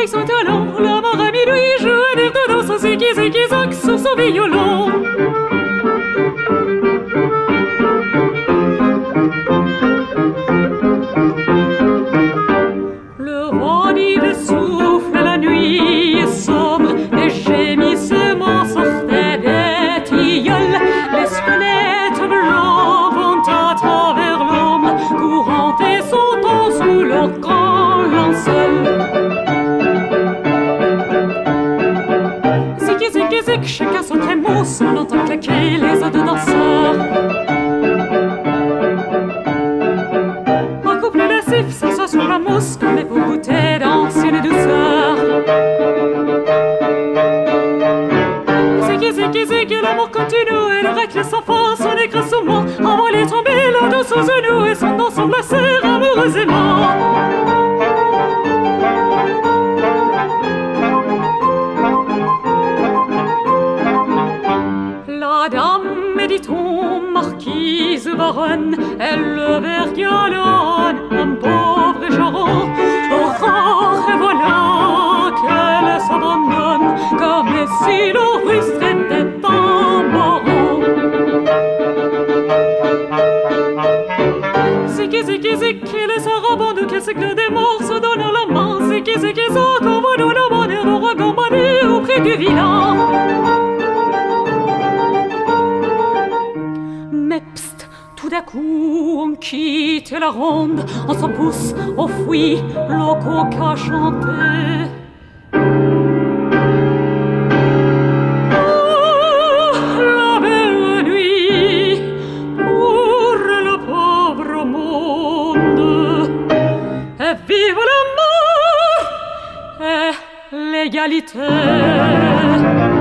avec son talent, la marami lui joue un air de danse, ziki ziki zac sur son violon. Le vent d'hiver souffle, la nuit est sombre, les gémissements sortaient des tilleuls, les squelettes blancs vont à travers l'ombre, courant et sautant sous leur grand linceul. Ziki ziki zik, chacun son trémousse, on entend claquer les os de danseurs. Un couple lascif s'assoit sur la mousse, comme les pour goûter dans une douceur. Ziki ziki ziki, l'amour continue, et le règle s'enfonce, on est grâce au moi, avant les tomber là dos sous genoux, et son danse s'enlacèrent amoureusement. La dame est dit-on marquise ou baronne, elle le vergalonne, un pauvre charron. Aurore, et voilà qu'elle s'abandonne, comme si l'orustre était un baron. Ziki ziki ziki, les sarabandous, qu'elle signe des morts, se donne la main. Ziki ziki zok, on va nous la manière de regambader auprès du vilain. Mais pst, tout d'un coup, on quitte la ronde, on s'en pousse, on fuit, le coq chanté. Oh, la belle nuit pour le pauvre monde. Et vive l'amour et l'égalité.